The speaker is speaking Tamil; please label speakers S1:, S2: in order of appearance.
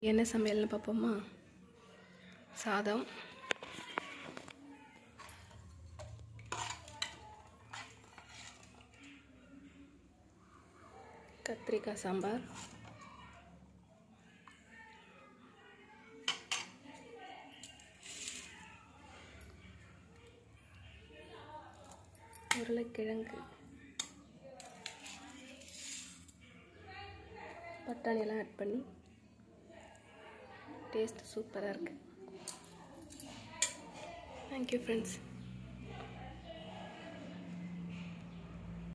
S1: என்ன சமையல்னு பார்ப்போமா? சாதம், கத்திரிக்காய் சாம்பார், உருளைக்கிழங்கு, பட்டாணி எல்லாம் ஆட் பண்ணி டேஸ்ட் சூப்பராக இருக்குது. Thank you friends.